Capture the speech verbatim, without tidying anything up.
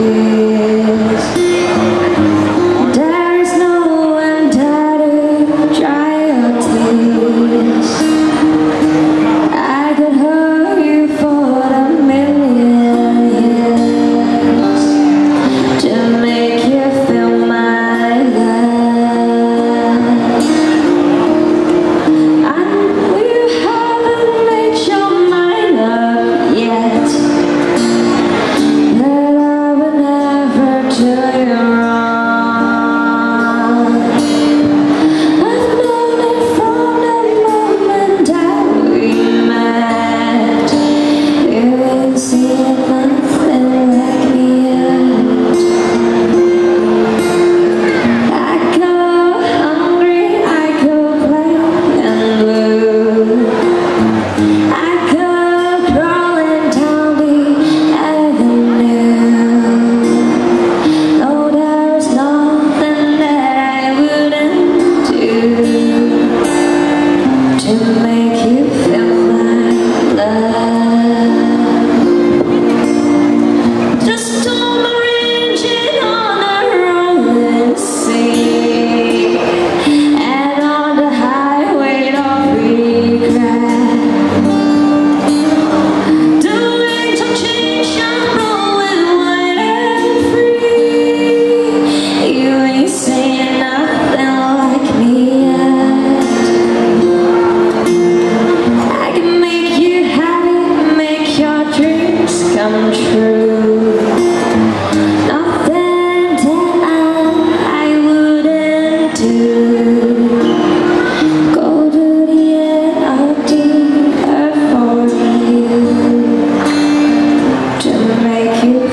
There is no one there to dry your tears. I could hold you for a million years to make you feel my love. And you haven't made your mind up yet, but I would never do you wrong. I've known it from the moment that we met. You ain't seen nothing like me yet. I go hungry, I go plain and blue. I go crawling down the avenue. No, there's nothing that I wouldn't do to make you feel my love. Just don't arrange it on a rolling sea and on the highway of regret. The wings of change are blowing wide and free. You ain't saying nothing like me yet. I can make you happy, make your dreams come true. Nothing that I, I wouldn't do. Go to the end of the earth for you to make you